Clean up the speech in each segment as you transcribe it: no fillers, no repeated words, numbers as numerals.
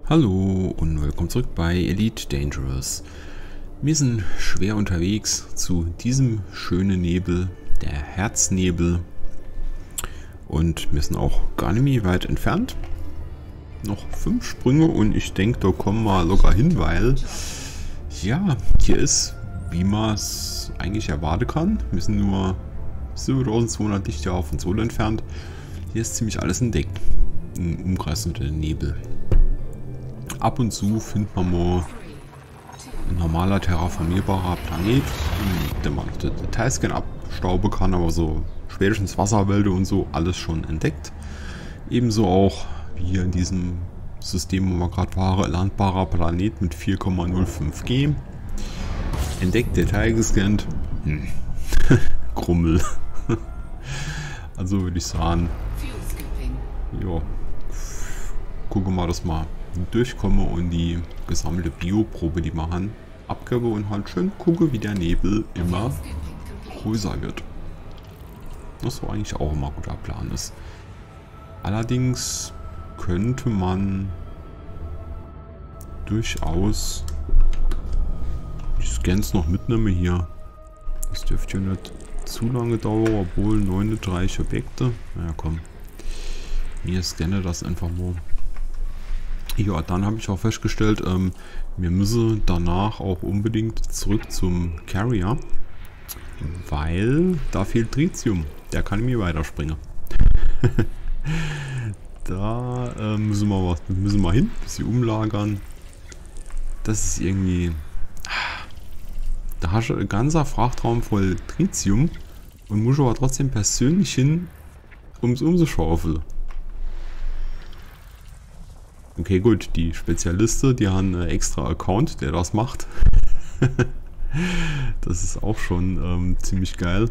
Hallo und willkommen zurück bei Elite Dangerous. Wir sind schwer unterwegs zu diesem schönen Nebel, der Herznebel. Und wir sind auch gar nicht mehr weit entfernt. Noch 5 Sprünge und ich denke, da kommen wir locker hin, weil ja, hier ist, wie man es eigentlich erwarten kann. Wir sind nur 7200 Lichtjahre von Sol entfernt. Hier ist ziemlich alles entdeckt. Im Umkreis unter dem Nebel. Ab und zu findet man mal ein normaler terraformierbarer Planet, den man auf der Detailscan abstauben kann, aber so spätestens Wasserwälder und so alles schon entdeckt. Ebenso auch wie hier in diesem System, wo wir gerade waren, landbarer Planet mit 4,05G. Entdeckt, Detail gescannt. Krummel. Also würde ich sagen, ja, gucken wir mal, dass wir durchkomme und die gesammelte Bioprobe, die wir haben, abgebe und halt schön gucke, wie der Nebel immer größer wird. Was so eigentlich auch immer ein guter Plan ist. Allerdings könnte man durchaus die Scans noch mitnehmen hier. Das dürfte ja nicht zu lange dauern, obwohl 39 Objekte. Naja, komm. Mir scanne das einfach mal. Ja, dann habe ich auch festgestellt, wir müssen danach auch unbedingt zurück zum Carrier, weil da fehlt Tritium. Der kann mir weiterspringen. Da müssen wir hin, sie umlagern. Das ist irgendwie... Da hast du ein ganzer Frachtraum voll Tritium und musst aber trotzdem persönlich hin, um es umzuschaufeln. Okay, gut, die Spezialisten, die haben einen extra Account, der das macht. Das ist auch schon ziemlich geil.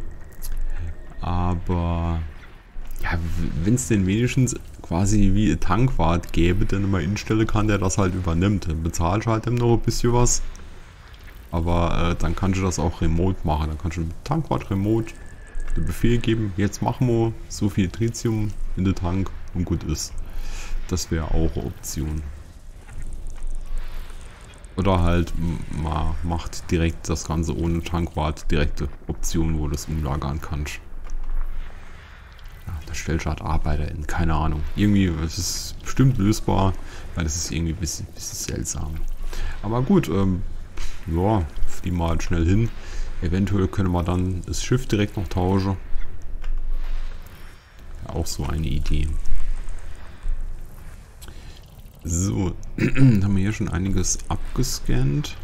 Aber ja, wenn es denn wenigstens quasi wie ein Tankwart gäbe, den man instellen kann, der das halt übernimmt. Dann bezahlst du halt noch ein bisschen was. Aber dann kannst du das auch remote machen. Dann kannst du dem Tankwart remote den Befehl geben, jetzt machen wir so viel Tritium in den Tank und gut ist. Das wäre auch eine Option. Oder halt, man macht direkt das Ganze ohne Tankwart, direkte Option, wo du es umlagern kannst. Ja, da stellst du halt Arbeiter in, keine Ahnung. Irgendwie, es ist bestimmt lösbar, weil es ist irgendwie ein bisschen seltsam. Aber gut, ja, fliegen wir halt schnell hin. Eventuell können wir dann das Schiff direkt noch tauschen. Ja, auch so eine Idee. So, haben wir hier schon einiges abgescannt.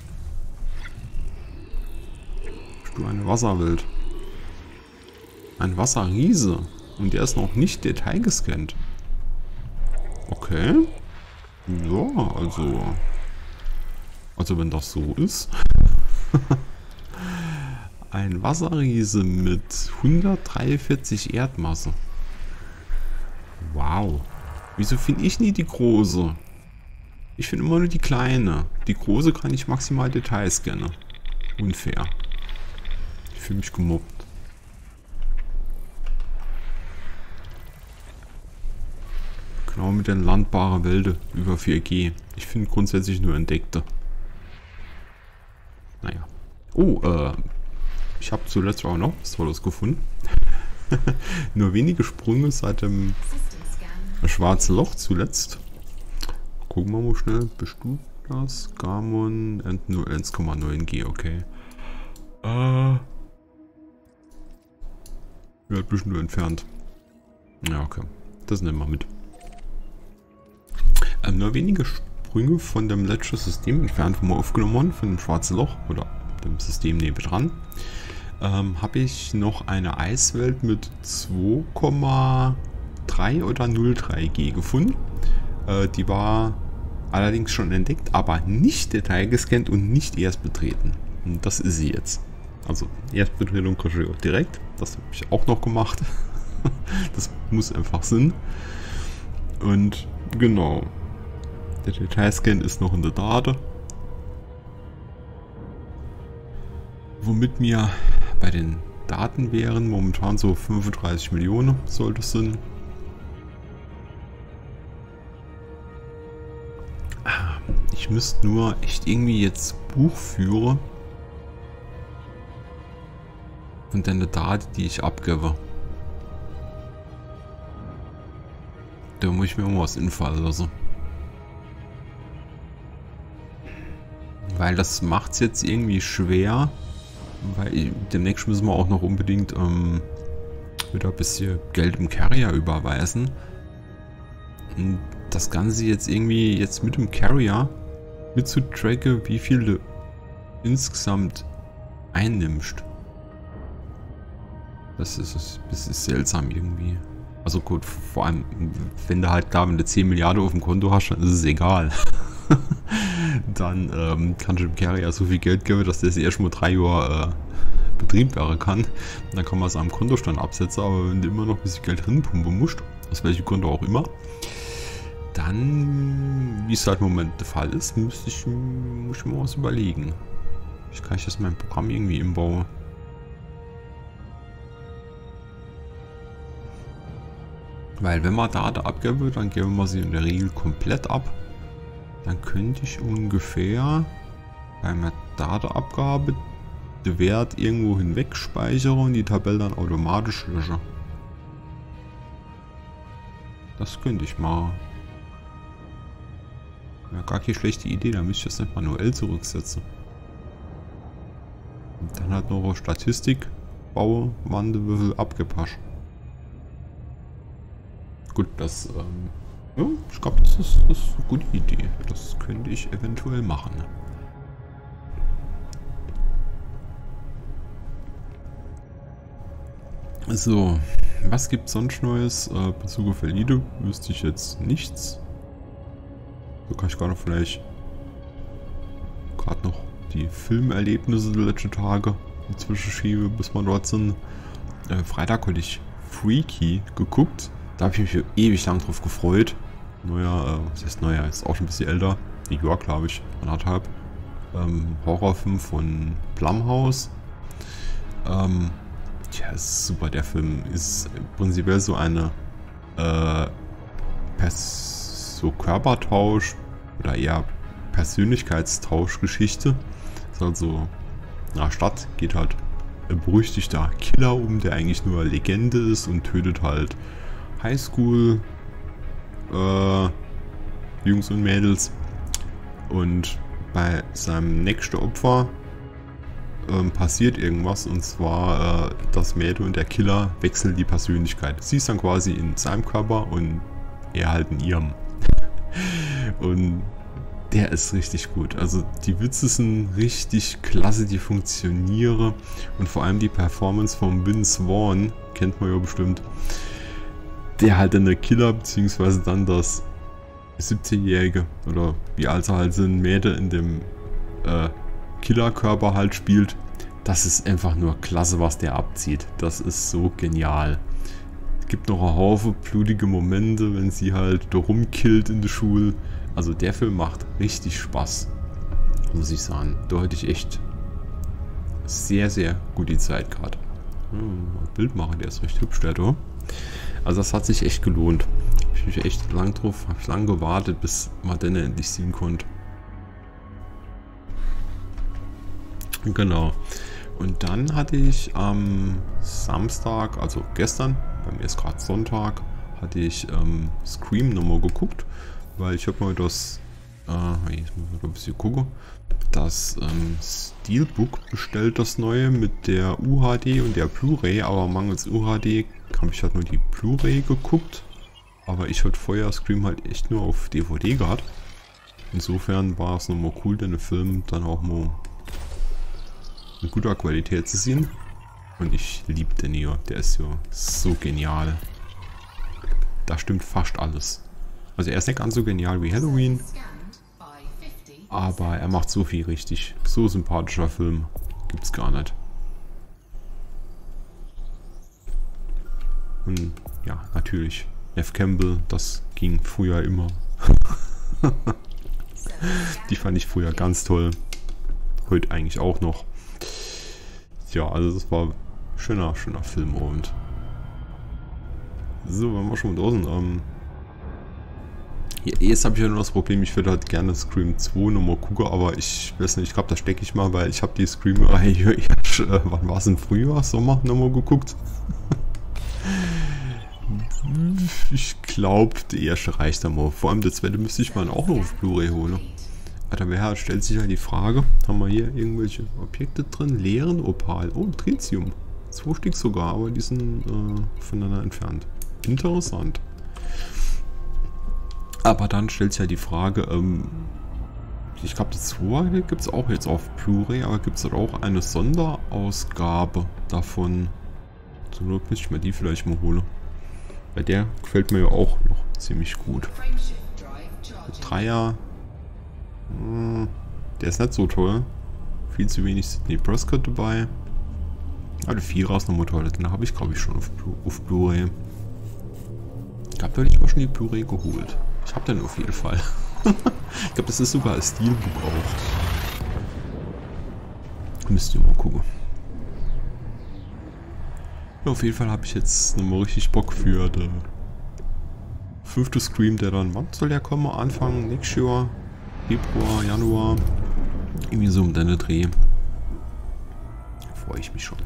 Bist du eine Wasserwelt? Ein Wasserriese. Und der ist noch nicht detailgescannt. Okay. Ja, also wenn das so ist. Ein Wasserriese mit 143 Erdmasse. Wow. Wieso finde ich nie die große? Ich finde immer nur die kleine. Die große kann ich maximal Details scannen. Unfair. Ich fühle mich gemobbt. Genau mit den landbaren Wälden über 4G. Ich finde grundsätzlich nur entdeckte. Naja. Oh, ich habe zuletzt auch noch was Tolles gefunden. Nur wenige Sprünge seit dem Schwarze Loch zuletzt. Gucken wir mal schnell. Bist du das? Garmon und nur 1,9G, okay. Ja, ein bisschen nur entfernt. Ja, okay. Das nehmen wir mit. Nur wenige Sprünge von dem letzten System entfernt, wo wir aufgenommen haben, von dem Schwarzen Loch oder dem System nebendran, habe ich noch eine Eiswelt mit 2,3 oder 0,3G gefunden. Die war allerdings schon entdeckt, aber nicht detailgescannt und nicht erst betreten. Und das ist sie jetzt. Also Erstbetretung kriege ich auch direkt. Das habe ich auch noch gemacht. Das muss einfach Sinn. Und genau. Der Detailscan ist noch in der Daten. Womit wir bei den Daten wären, momentan so 35 Millionen sollte es sein. Ich müsste nur echt irgendwie jetzt Buch führen. Und dann eine Daten, die ich abgebe. Da muss ich mir irgendwas infallen lassen. Weil das macht es jetzt irgendwie schwer. Weil demnächst müssen wir auch noch unbedingt wieder ein bisschen Geld im Carrier überweisen. Und das Ganze jetzt irgendwie jetzt mit dem Carrier mitzutracken, wie viel du insgesamt einnimmst. Das ist seltsam irgendwie. Also gut, vor allem, wenn du halt, klar, wenn du 10 Milliarden auf dem Konto hast, dann ist es egal. Dann kannst du dem Carrier so viel Geld geben, dass der erst mal 3 Jahre Betrieb werden kann. Dann kann man es am Kontostand absetzen, aber wenn du immer noch ein bisschen Geld drin pumpen musst, aus welchem Grund auch immer, dann, wie es halt im Moment der Fall ist, muss ich mir was überlegen. Ich kann das in mein Programm irgendwie inbauen. Weil wenn man Daten abgeben, dann geben wir sie in der Regel komplett ab. Dann könnte ich ungefähr bei einer Datenabgabe den Wert irgendwo hinweg speichern und die Tabelle dann automatisch löschen. Das könnte ich mal. Ja, gar keine schlechte Idee, da müsste ich das nicht manuell zurücksetzen. Und dann halt noch eine Statistik bauen, wann du wie viel abgepasst. Gut, das, ja, ich glaube, das ist eine gute Idee. Das könnte ich eventuell machen. So, was gibt es sonst Neues? Bezug auf Elite wüsste ich jetzt nichts. So kann ich gerade vielleicht noch die Filmerlebnisse der letzten Tage inzwischen schiebe, bis wir dort sind. Freitag hatte ich Freaky geguckt. Da habe ich mich ewig lang drauf gefreut. Neuer, was heißt neuer, ist auch schon ein bisschen älter. Die Jahr, glaube ich, 1,5. Horrorfilm von Blumhouse. Ja, ist super. Der Film ist prinzipiell so eine so Körpertausch oder eher Persönlichkeitstauschgeschichte. Ist also in einer Stadt geht halt ein berüchtigter Killer um, der eigentlich nur Legende ist und tötet halt Highschool Jungs und Mädels. Und bei seinem nächsten Opfer passiert irgendwas, und zwar das Mädel und der Killer wechseln die Persönlichkeit. Sie ist dann quasi in seinem Körper und er halt in ihrem. Und der ist richtig gut. Also die Witze sind richtig klasse, die funktionieren, und vor allem die Performance von Vince Vaughn, kennt man ja bestimmt, der halt dann der Killer, beziehungsweise dann das 17-Jährige oder wie alt sie halt sind, Mädel in dem Killerkörper halt spielt. Das ist einfach nur klasse, was der abzieht. Das ist so genial. Es gibt noch einen Haufen blutige Momente, wenn sie halt da rumkillt in der Schule. Also der Film macht richtig Spaß, muss ich sagen. Da hatte ich echt sehr, sehr gut die Zeit gerade. Bild machen, der ist recht hübsch, der da. Also das hat sich echt gelohnt. Habe ich mich echt lang drauf, habe ich lange gewartet, bis man den endlich sehen konnte. Genau. Und dann hatte ich am Samstag, also gestern, bei mir ist gerade Sonntag, hatte ich Scream nochmal geguckt, weil ich habe mal das, jetzt muss ich ein bisschen gucken, das Steelbook bestellt, das neue mit der UHD und der Blu-ray, aber mangels UHD habe ich halt nur die Blu-ray geguckt, aber ich hatte vorher Scream halt echt nur auf DVD gehabt. Insofern war es nochmal cool, den Film dann auch mal in guter Qualität zu sehen. Und ich liebe den hier, der ist ja so genial. Da stimmt fast alles. Also er ist nicht ganz so genial wie Halloween, aber er macht so viel richtig. So sympathischer Film gibt's gar nicht. Und ja, natürlich, Neve Campbell, das ging früher immer. Die fand ich früher ganz toll. Heute eigentlich auch noch. Ja, also das war ein schöner Film. Und so, wenn wir schon draußen, Jetzt habe ich ja nur das Problem, ich würde halt gerne Scream 2 nochmal gucken, aber ich weiß nicht, ich glaube, das stecke ich mal, weil ich habe die Scream-Reihe hier erst, wann war es, im Frühjahr, Sommer nochmal geguckt. Ich glaube, die erste reicht einmal. Vor allem der zweite müsste ich mal auch noch auf Blu-ray holen. Alter, wer stellt sich halt die Frage, haben wir hier irgendwelche Objekte drin? Leeren Opal. Oh, Tritium. 2 Stück sogar, aber die sind voneinander entfernt. Interessant. Aber dann stellt sich ja die Frage, ich glaube, die 2 gibt es auch jetzt auf Blu-ray, aber gibt es auch eine Sonderausgabe davon? So müsste ich mir die vielleicht mal holen. Bei der gefällt mir ja auch noch ziemlich gut. Der Dreier, der ist nicht so toll. Viel zu wenig Sidney Prescott dabei. Aber der Vierer ist nochmal toll. Den habe ich, glaube ich, schon auf Blu-ray. Ich glaube, da hätte ich mal schon die Blu-ray geholt. Ich habe den auf jeden Fall. Ich glaube, das ist sogar als Stil gebraucht. Müsst ihr mal gucken. Ja, auf jeden Fall habe ich jetzt nochmal richtig Bock für den 5. Scream, der dann, wann soll der kommen? Anfang nächstes Jahr? Februar, Januar? Irgendwie so um deine Dreh. Freue ich mich schon.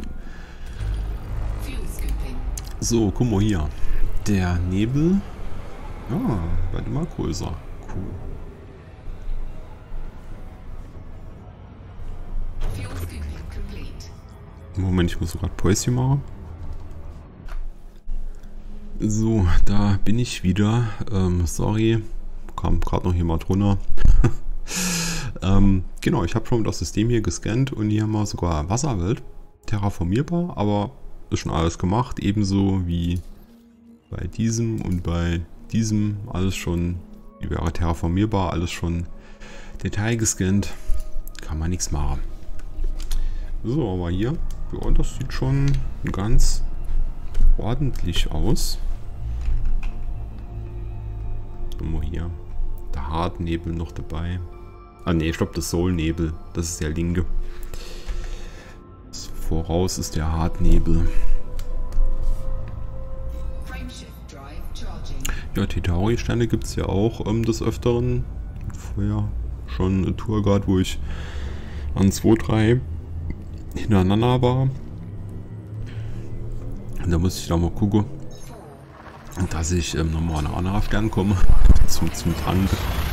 So, guck mal hier. Der Nebel. Ja, warte mal größer. Cool. Moment, ich muss gerade Päuschen machen. So, da bin ich wieder. Sorry, kam gerade noch jemand runter. Genau, ich habe schon das System hier gescannt und hier haben wir sogar Wasserwelt. Terraformierbar, aber ist schon alles gemacht. Ebenso wie bei diesem und bei diesem. Alles schon, die wäre terraformierbar, alles schon detailgescannt. Kann man nichts machen. So, aber hier, ja, das sieht schon ganz ordentlich aus. Guck mal hier. Der Hartnebel noch dabei. Ah ne, ich glaube, das Soul-Nebel. Das ist der linke. Voraus ist der Hartnebel. Ja, Titauri-Sterne gibt es ja auch des Öfteren. Vorher schon eine Tour gehabt, wo ich an 2, 3 hintereinander war. Und da muss ich da mal gucken, dass ich nochmal an einen anderen Stern komme. zum Tank.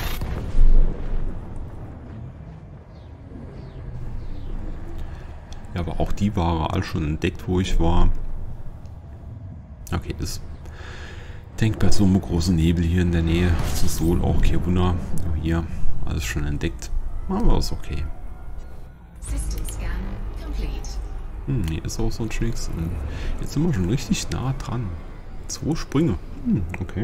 Ja, aber auch die war all schon entdeckt, wo ich war. Okay, ist denkbar so ein großer Nebel hier in der Nähe zu Sol, auch kein Wunder. Hier alles schon entdeckt. Aber ist okay. Hier ist auch so ein Schnicks. Und jetzt sind wir schon richtig nah dran. 2 Sprünge. Okay.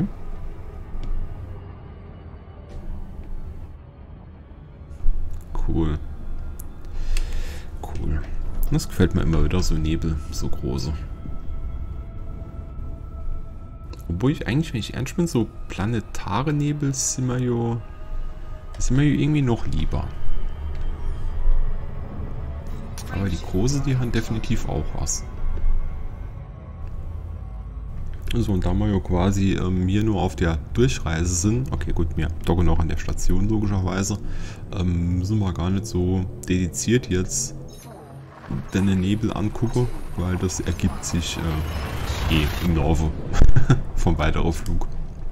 Cool. Cool. Das gefällt mir immer wieder, so Nebel, so große. Obwohl ich eigentlich, wenn ich ernst bin, so planetare Nebel sind mir ja irgendwie noch lieber. Aber die große, die haben definitiv auch was. So, und da wir ja quasi hier nur auf der Durchreise sind, okay gut, wir docken noch an der Station logischerweise, sind wir gar nicht so dediziert jetzt den Nebel angucke, weil das ergibt sich im Laufe vom weiteren Flug.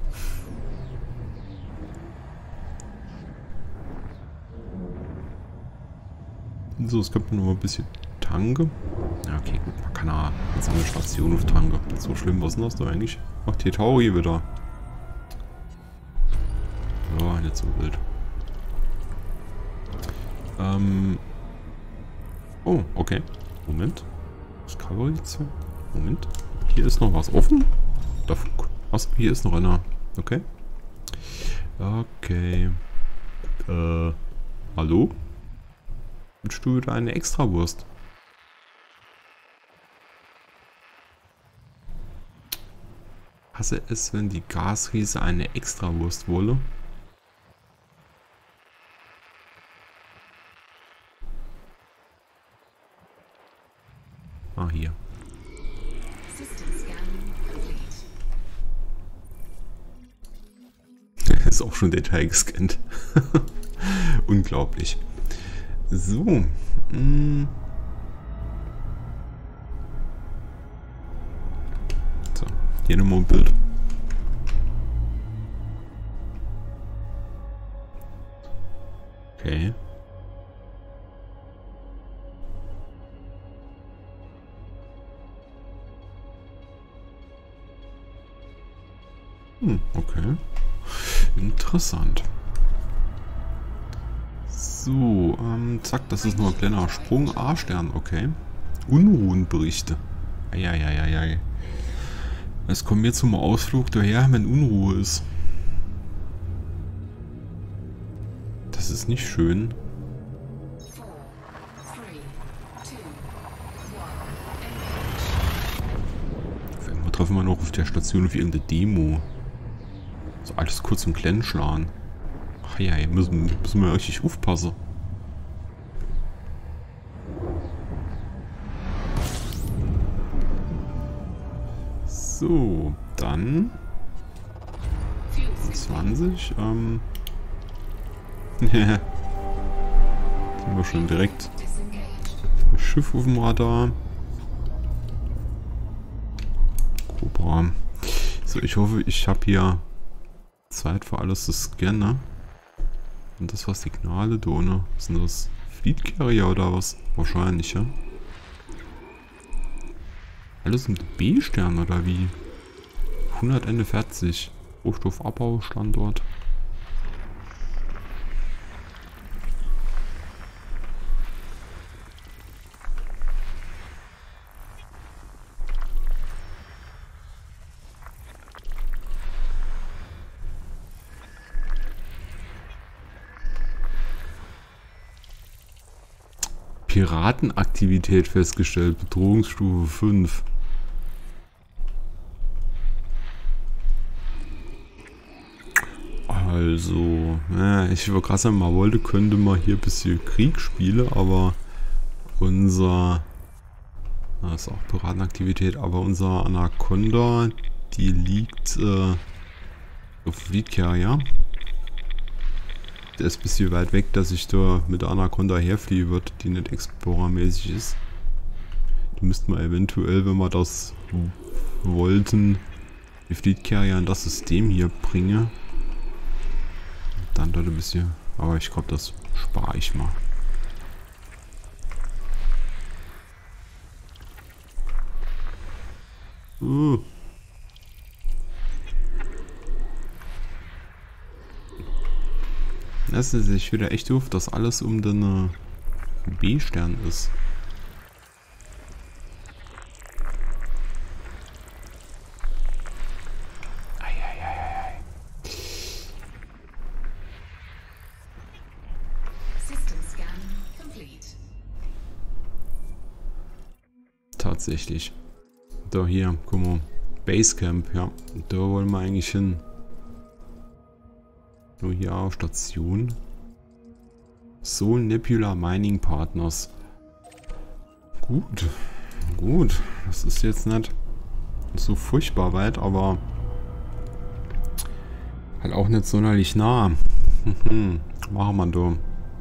So, es kommt noch mal ein bisschen Tanke. Ja, okay, gut, man kann ja jetzt eine Station auf Tanke. So schlimm, was ist denn das da eigentlich? Ach, Titauri wieder. Ja, nicht so wild. Oh, okay. Moment. Discovery 2. Moment. Hier ist noch was offen. Was? Hier ist noch einer. Okay. Okay. Hallo? Wünschst du wieder eine Extrawurst? Hasse es, wenn die Gasriese eine Extrawurst wolle. Ah, hier. Ist auch schon Detail gescannt. Unglaublich. So. So, hier nochmal ein Bild. Okay. Okay. Interessant. So, zack, das ist nur ein kleiner Sprung. A-Stern, okay. Unruhenberichte. Eieieiei. Es kommt mir zum Ausflug daher, wenn Unruhe ist. Das ist nicht schön. Wir treffen wir noch auf der Station auf irgendeine Demo. So alles kurz und klein schlagen. Ach ja, müssen wir richtig aufpassen. So, dann 20. Sind wir schon direkt Schiff auf dem Radar. Cobra. So, ich hoffe, ich habe hier Zeit für alles zu scannen. Und das war Signale, Donne. Sind das Fleet Carrier oder was? Wahrscheinlich, ja. Alles mit B-Stern oder wie? 141. Rohstoffabbau, Standort. Piratenaktivität festgestellt. Bedrohungsstufe 5. Also, ich würde gerade sagen, man wollte, könnte man hier ein bisschen Krieg spielen, aber unser, das ist auch Piratenaktivität, aber unser Anaconda, die liegt auf Fleet Carrier. Der ist ein bisschen weit weg, dass ich da mit der Anaconda herfliehen würde, die nicht Explorer-mäßig ist. Da müssten wir eventuell, wenn wir das wollten, die Fleet Carrier in das System hier bringen. Dann dort ein bisschen, aber ich glaube, das spare ich mal. Das ist sich wieder echt doof, dass alles um den B-Stern ist. Eieieiei. Tatsächlich. Da hier, guck mal. Basecamp, ja. Da wollen wir eigentlich hin. Nur hier auch Station. Soul Nebula Mining Partners. Gut. Gut. Das ist jetzt nicht so furchtbar weit, aber halt auch nicht sonderlich nah. Machen wir da.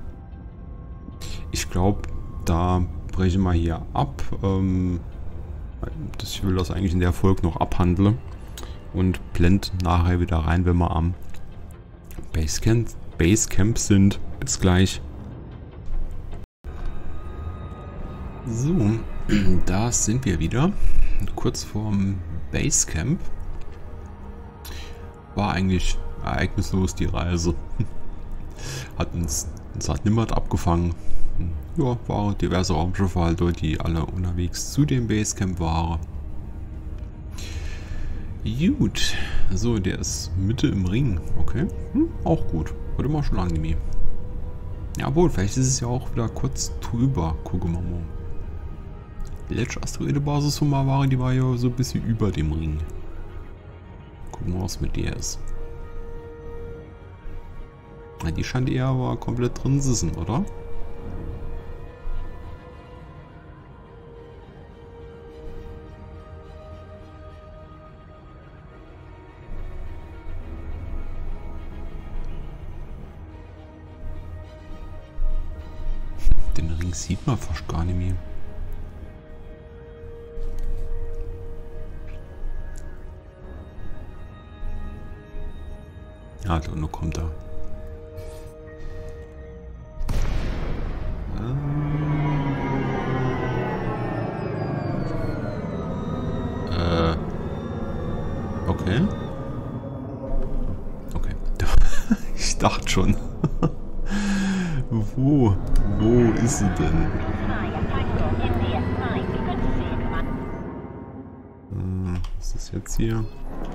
Ich glaube, da brechen wir hier ab. Ich will das eigentlich in der Folge noch abhandeln. Und blend nachher wieder rein, wenn wir am Basecamp sind. Bis gleich. So, da sind wir wieder. Kurz vorm Basecamp. War eigentlich ereignislos die Reise. Hat uns niemand abgefangen. Ja, waren diverse Raumschiffe halt dort, die alle unterwegs zu dem Basecamp waren. Gut. So, der ist Mitte im Ring. Okay. Auch gut. Wurde mal schon angenehm. Jawohl, vielleicht ist es ja auch wieder kurz drüber. Gucken wir mal. Die letzte Asteroidebasis von Mavari, die war ja so ein bisschen über dem Ring. Gucken wir, was mit der ist. Na, die scheint eher aber komplett drin zu sein, oder? Den Ring sieht man fast gar nicht mehr. Ja, da unten kommt er. Okay. Okay. Ich dachte schon. Wo ist sie denn? Was ist das jetzt hier?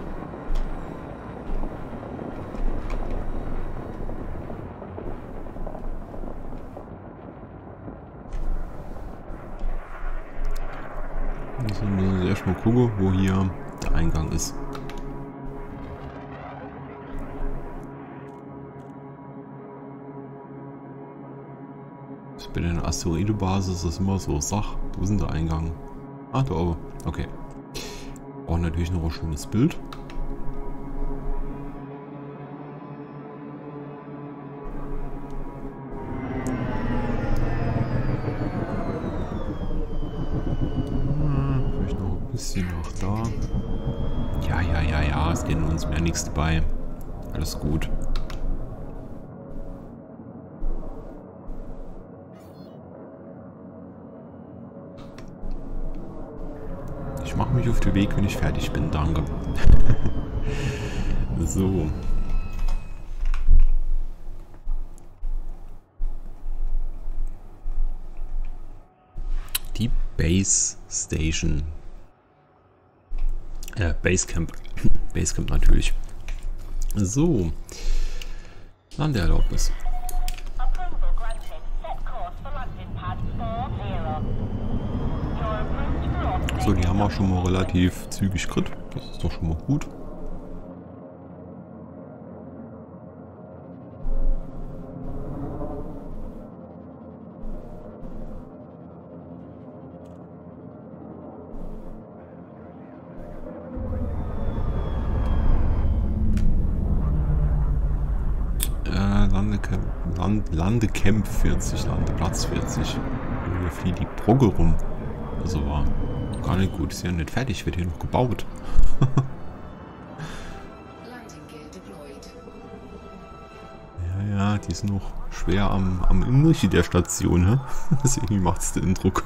Müssen wir erstmal gucken, wo hier der Eingang ist. Bei der Asteroidenbasis ist immer so, wo ist denn der Eingang? Ah, da oben. Okay. Auch natürlich noch ein schönes Bild. Vielleicht noch ein bisschen nach da. Ja, es geht uns mehr nichts dabei. Alles gut. Ich mache mich auf den Weg, wenn ich fertig bin, danke. So. Die Base Station. Basecamp. Basecamp natürlich. So. Landeerlaubnis. So, die haben wir schon mal relativ zügig gekriegt. Das ist doch schon mal gut. Landecamp 40, Landeplatz 40. Hier fiel die Brogge rum. Also war gar nicht gut. Ist ja nicht fertig, wird hier noch gebaut. Ja, die sind noch schwer am Inneren der Station, ne? Das irgendwie macht es den Druck.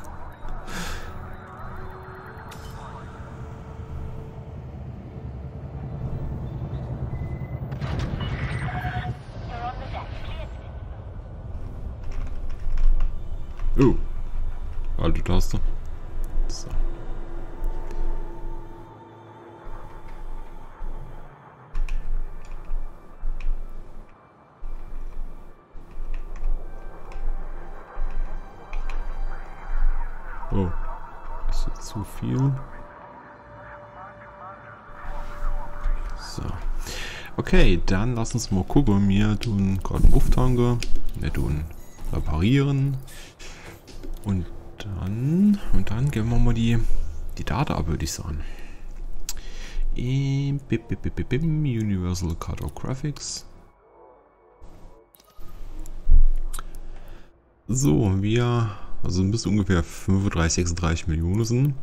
Oh, alte Taste. So. Oh, ist jetzt zu viel. So. Okay, dann lass uns mal gucken. Wir tun gerade einen Auftanke. Wir tun reparieren. Und dann gehen wir mal die Daten ab, würde ich sagen. Universal Cartographics. So, also ein bisschen ungefähr 35, 36 Millionen sind.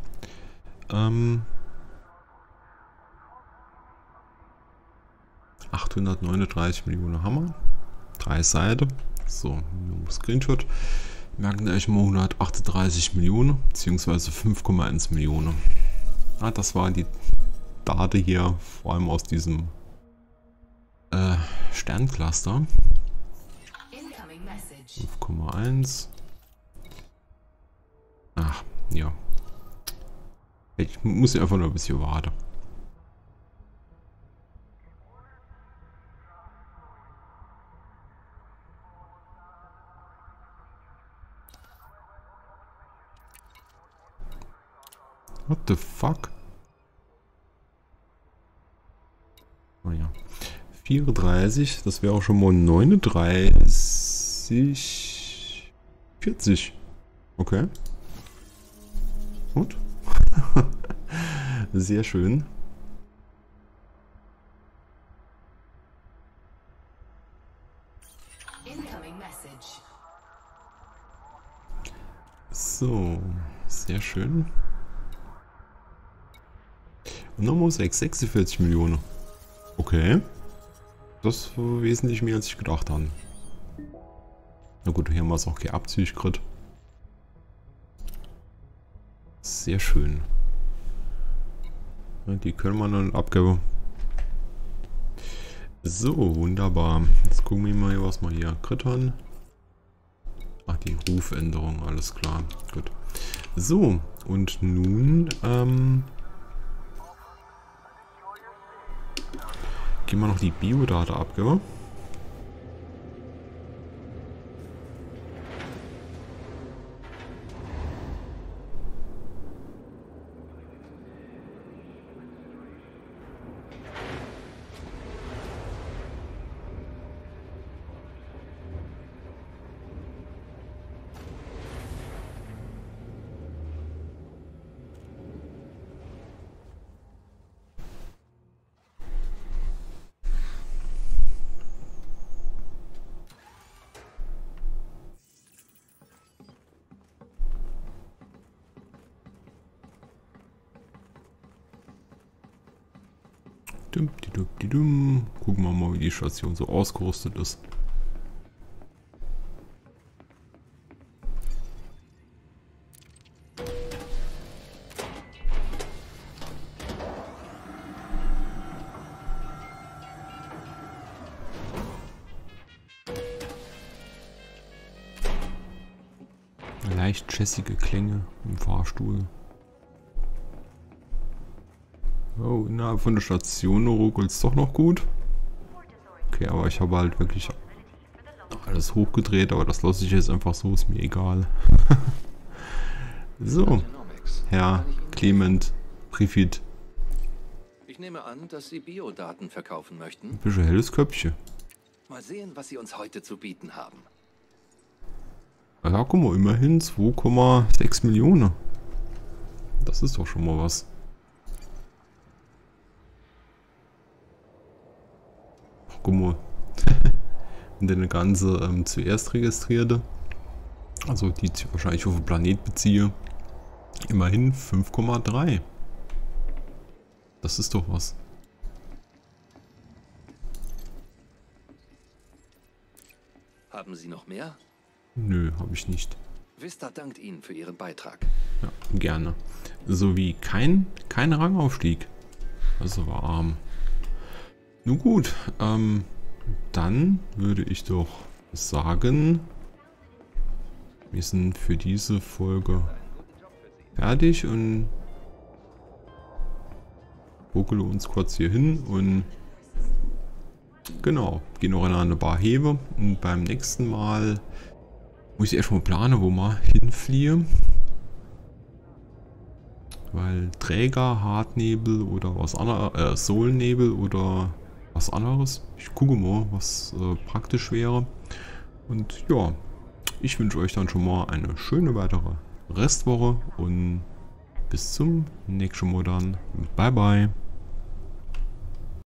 839 Millionen haben wir. 3 Seiten. So, Screenshot. Merken euch mal 138 Millionen, beziehungsweise 5,1 Millionen. Ah, das war die Daten hier, vor allem aus diesem Sterncluster. 5,1. Ach, ja. Ich muss einfach nur ein bisschen warten. What the fuck? Oh ja. 34, das wäre auch schon mal 39, 40. Okay. Gut. Sehr schön. So, sehr schön. Und nochmal 46 Millionen. Okay. Das war wesentlich mehr als ich gedacht habe. Na gut, hier haben wir es auch gehabt, sehe ich gerade. Sehr schön. Ja, die können wir dann abgeben. So, wunderbar. Jetzt gucken wir mal, was wir hier krittern. Ach, die Rufänderung, alles klar. Gut. So, und nun gehen wir noch die Biodata abgeben. Gucken wir mal, wie die Station so ausgerüstet ist. Leicht jazzige Klänge im Fahrstuhl. Oh, innerhalb von der Station ruckelt es doch noch gut. Okay, aber ich habe halt wirklich alles hochgedreht, aber das lasse ich jetzt einfach so, ist mir egal. So, Herr Clement Prifid. Ich nehme an, dass Sie Biodaten verkaufen möchten. Ein bisschen helles Köpfchen. Mal sehen, was Sie uns heute zu bieten haben. Ja, guck mal, immerhin 2,6 Millionen. Das ist doch schon mal was. Ach, guck mal. Und eine ganze zuerst registrierte. Also die ich wahrscheinlich auf den Planet beziehe. Immerhin 5,3. Das ist doch was. Haben Sie noch mehr? Nö, habe ich nicht. Vista dankt Ihnen für Ihren Beitrag. Ja, gerne. Sowie kein Rangaufstieg. Also war arm. Nun gut, dann würde ich doch sagen, wir sind für diese Folge fertig und buckle uns kurz hier hin und genau, gehen noch in eine Bar Hebe und beim nächsten Mal muss ich erstmal planen, wo wir hinfliehen. Weil Träger, Hartnebel oder was anderes, Sohlnebel oder was anderes. Ich gucke mal, was praktisch wäre. Und ja, ich wünsche euch dann schon mal eine schöne weitere Restwoche und bis zum nächsten Mal dann. Bye bye.